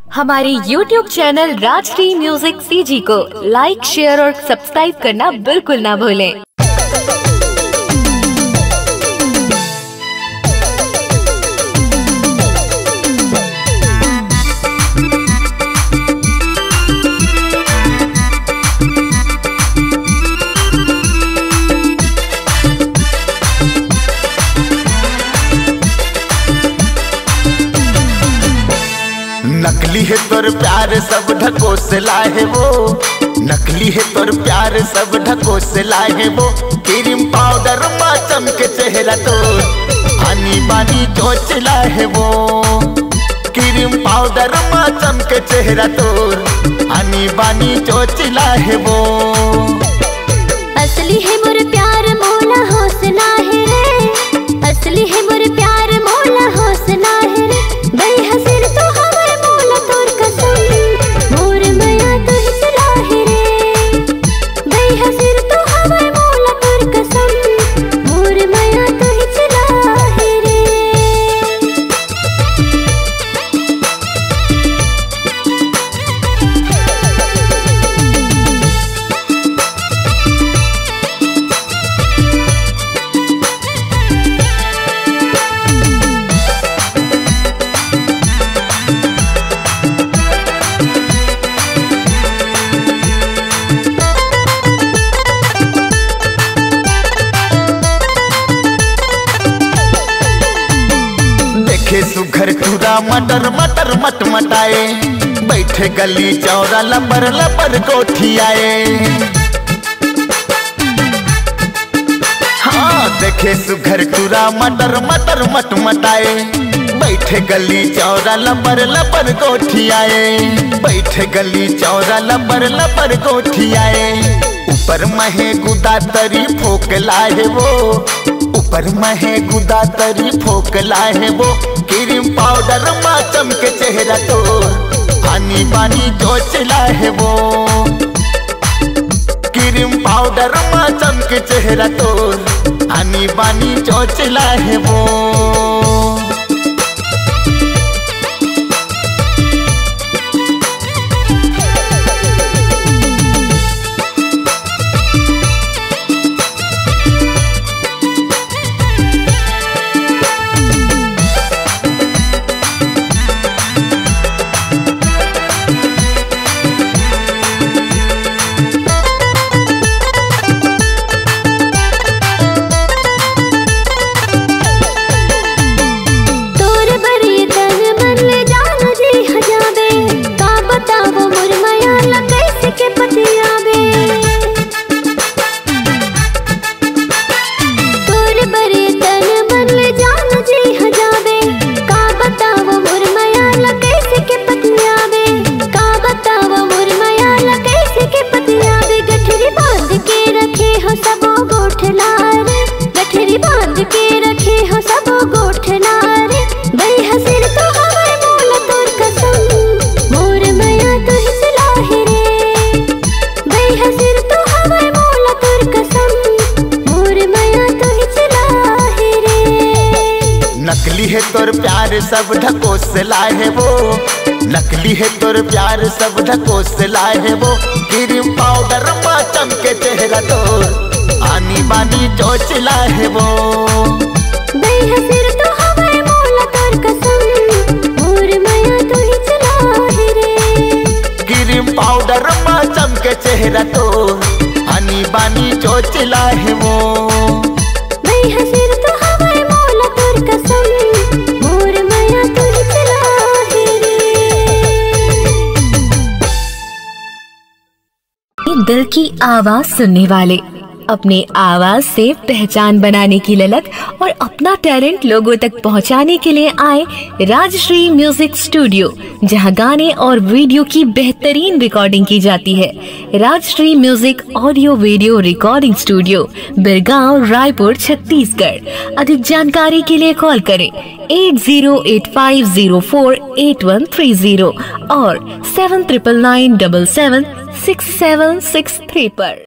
हमारे YouTube channel Rajshri music CG को लाइक, share और सब्सक्राइब करना बिल्कुल ना भूलें। नकली है तोर प्यार सब ढको से लाए वो, नकली है तोर प्यार सब ढको से लाए वो। क्रीम पाउडर मा चमके चेहरा तोर, आनी बानी जो चिल्लाए वो। क्रीम पाउडर मा चमके चेहरा तोर, आनी बानी जो चिल्लाए वो। असली है मोर प्यार मोला हौसला है रे, असली है मोर प्यार मोला हौसला है रे। बई हसीन तो हमारे मोला तोर कसम, मोर माया तो ही चला है रे। बई हसीन तो हमारे मोला तोर कसम, मोर माया तो ही चला है रे। सुघर टूरा मटर मटर मट मटाए, बैठे गली चौरा लपर लपर कोठी आए। हाँ देखे सुघर टूरा मटर मटर मट मटाए, बैठे गली चौरा लपर लपर कोठी आए। बैठे गली चौरा लपर लपर कोठी आए। ऊपर महे गुदा तरी फोक लाए वो, ऊपर महे गुदा तरी फोक लाए वो। क्रीम पाउडर मा चमके चेहरा तो, आनी बानी जो चिल्लाए वो। क्रीम पाउडर मा चमके चेहरा तो, आनी बानी जो चिल्लाए वो। नकली है तोर प्यार सब ढको से लाए वो, नकली है तोर प्यार सब ढको से लाए वो। क्रीम पाउडर मा चमके चेहरा तोर, आनी बानी जो चिल्लाए वो। बई हसीन तो हमारे मोला तोर कसम, मोर माया तो ही चला है रे। क्रीम पाउडर मा चमके चेहरा तोर, आनी बानी जो चिल्लाए वो। बई हसीन तो हमारे मोला तोर कसम, मोर माया तो ही चला है रे। दिल की आवाज सुनने वाले, अपने आवाज से पहचान बनाने की ललक और अपना टैलेंट लोगों तक पहुंचाने के लिए आए राजश्री म्यूजिक स्टूडियो, जहां गाने और वीडियो की बेहतरीन रिकॉर्डिंग की जाती है। Rajshri music audio video recording studio, Birgaon, Raipur, Chhattisgarh. अधिक जानकारी के लिए कॉल करें 8085048130 और 7999776763 पर।